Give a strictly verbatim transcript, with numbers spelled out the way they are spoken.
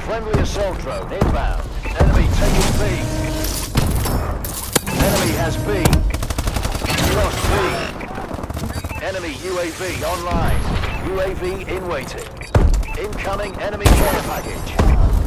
Friendly assault drone inbound. Enemy taking B. Enemy has B. We lost B. Enemy U A V online. U A V in waiting. Incoming enemy care package.